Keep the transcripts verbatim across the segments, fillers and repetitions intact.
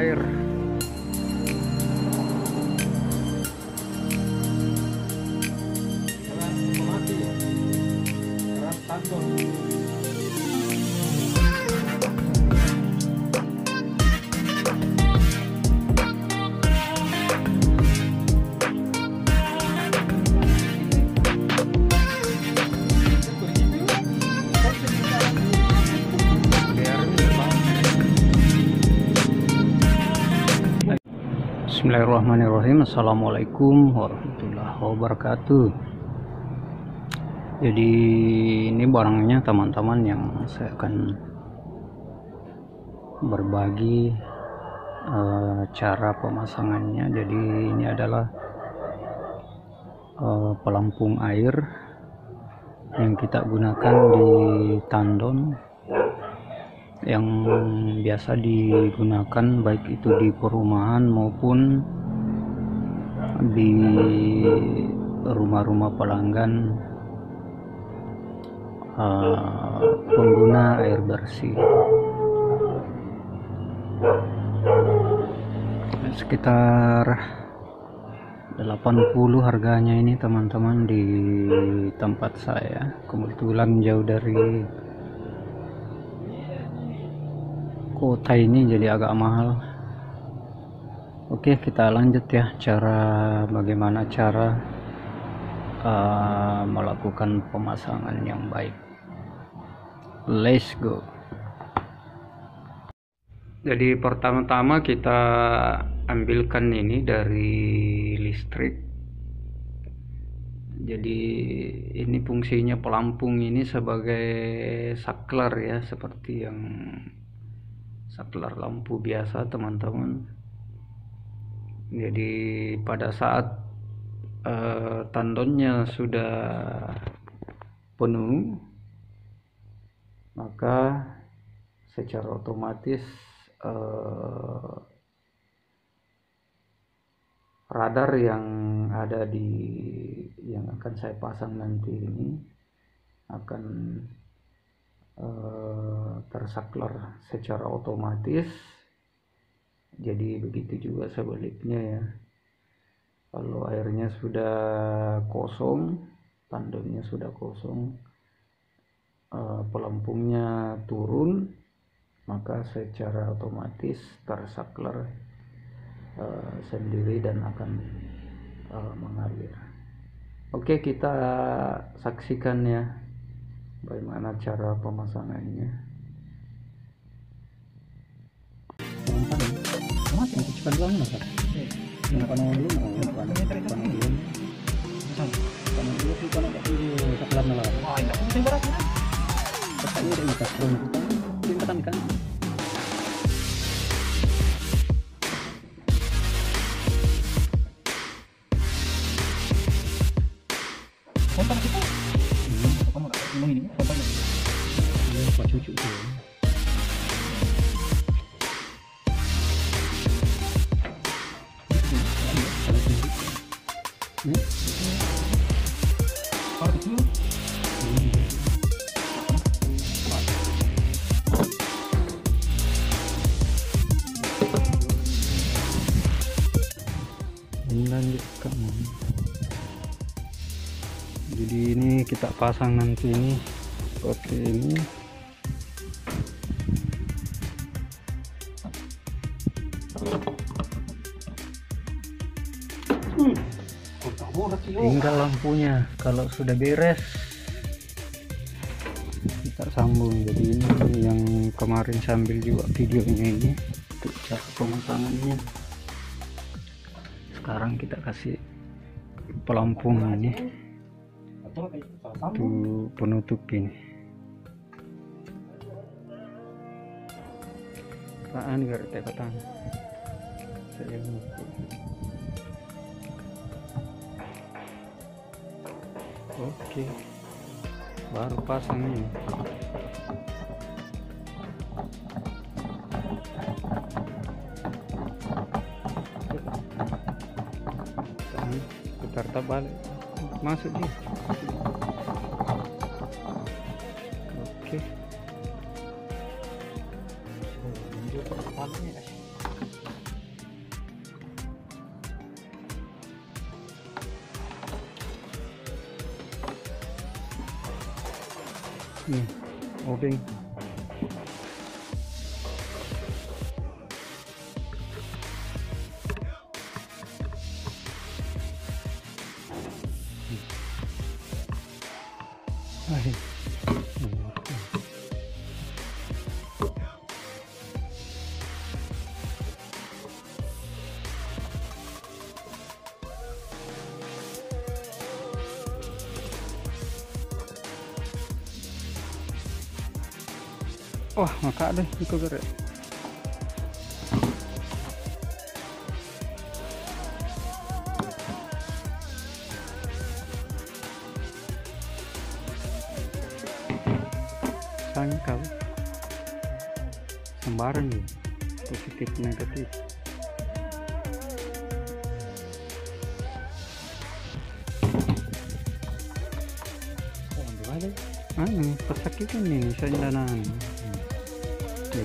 air. Jalan otomatis, jalan Tandon. Bismillahirrahmanirrahim. Assalamualaikum warahmatullahi wabarakatuh. Jadi ini barangnya teman-teman yang saya akan berbagi uh, cara pemasangannya. Jadi ini adalah uh, pelampung air yang kita gunakan di tandon, yang biasa digunakan baik itu di perumahan maupun di rumah-rumah pelanggan uh, pengguna air bersih. Sekitar delapan puluh harganya ini teman-teman di tempat saya. Kebetulan jauh dari kota ini jadi agak mahal. Oke, kita lanjut ya, cara bagaimana cara uh, melakukan pemasangan yang baik. Let's go. Jadi pertama-tama kita ambilkan ini dari listrik. Jadi ini fungsinya pelampung ini sebagai saklar ya, seperti yang saklar lampu biasa teman-teman. Jadi pada saat uh, tandonnya sudah penuh, maka secara otomatis uh, radar yang ada di yang akan saya pasang nanti ini akan uh, tersaklar secara otomatis. Jadi begitu juga sebaliknya ya. Kalau airnya sudah kosong, tandonnya sudah kosong, uh, pelampungnya turun, maka secara otomatis tersaklar uh, sendiri dan akan uh, mengalir. Oke, kita saksikan ya bagaimana cara pemasangannya. Masih mencucikan doang mas? Yang panas dulu, yang panas dulu. Panas dulu, panas dulu. Saklar malah. Oh, ini penting berat ya. Katanya udah ikat turun kita, tingkatan kan. Kontak kita. Hmm, apa mau ngomong ini? Kontaknya. Ini Pak cucu tuh. Hmm? Kalau itu hmm. Ini lanjutkan. Jadi ini kita pasang nanti ini seperti ini. Hmm. Tinggal lampunya. Kalau sudah beres kita sambung. Jadi ini yang kemarin sambil juga videonya ini untuk cara pemasangannya. Sekarang kita kasih pelampung ini untuk penutup ini. Apaan gak ada katan? Saya ngumpul. Oke, baru pasang ini. Putar balik, masuk nih. Oke. Oh, ini juga kepalanya. nih obeng. Hai. Wah, maka deh itu gerak. Sangkal sembarang ya, positif negatif. Oh, ambil aja. Ah, ini persakitan ini saya danaan. Yo.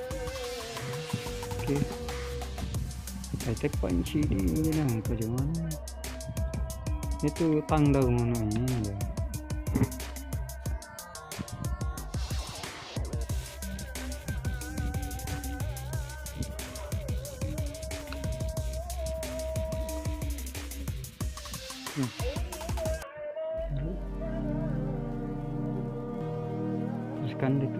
Oke. Saya tek panci di ini nang bagaimana? Itu tangga mana ini ya. Hmm. Teruskan itu.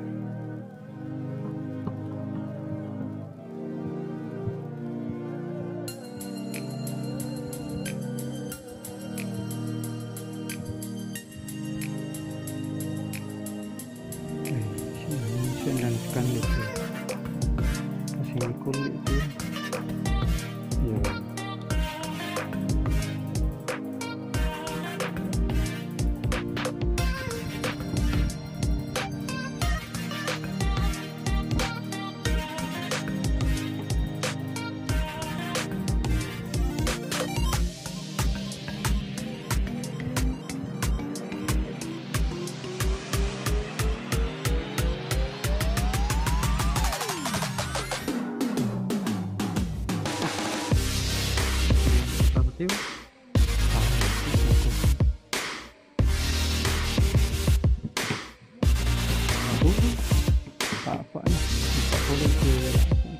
Dan sekan itu kasih kulit itu ya. Yuk. Apa nih? Tidak boleh ke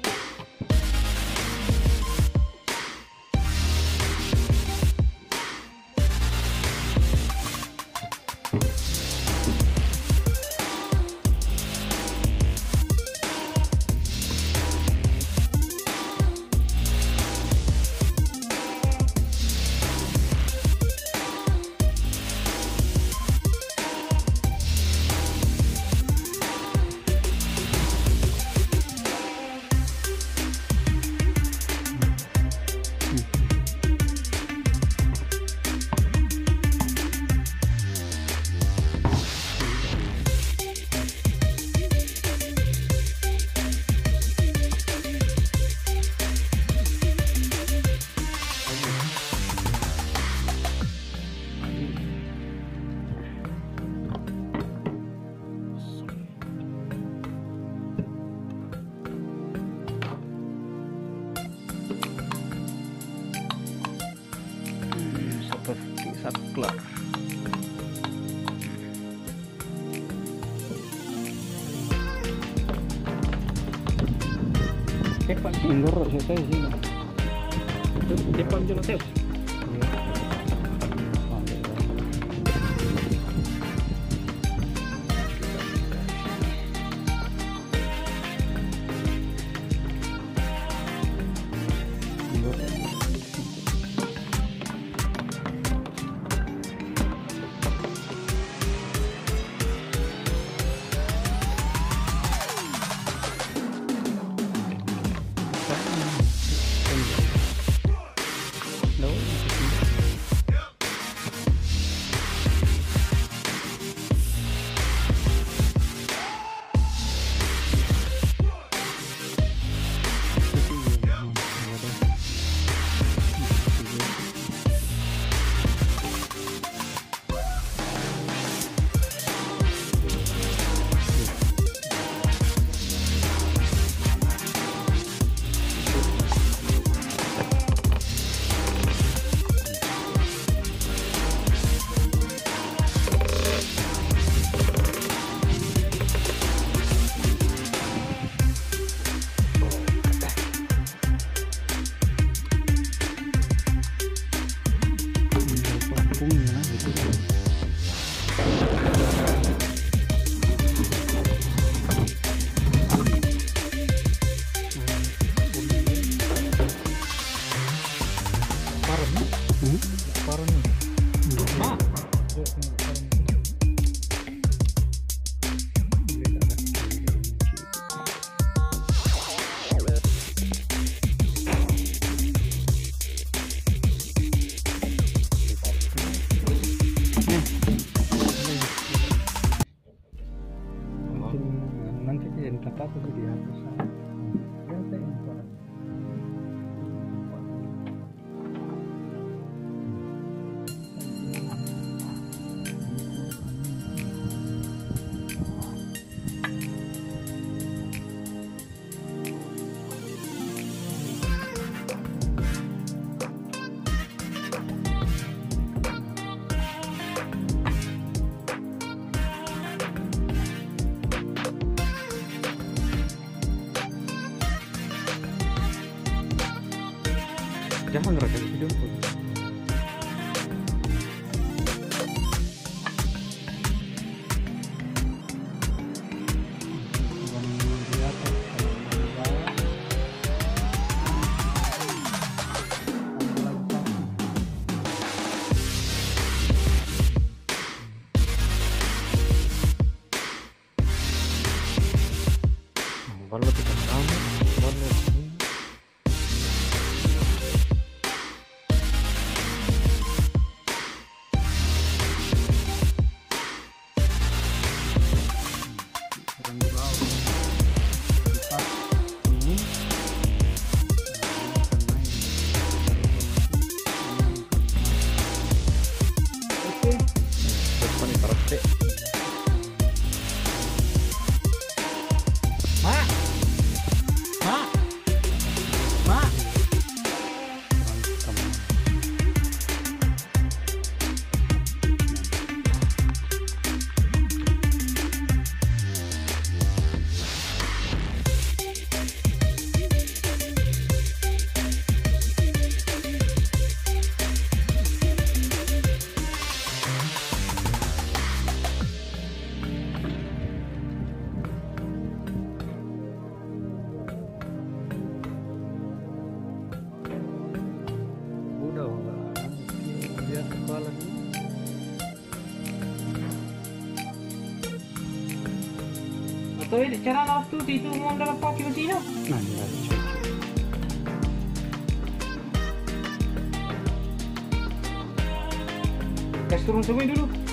seperti saklar. Tepan indoor saya tahu sih. Tepan jalan tahu. Đâu Ma. Nanti jadi apa tuh dihapus. Jangan ngerekam video pun. Kalau kita kamu, kalau atau ini cara waktu itu mau dalam pakai mesin Nah, ya. gas turun semua dulu.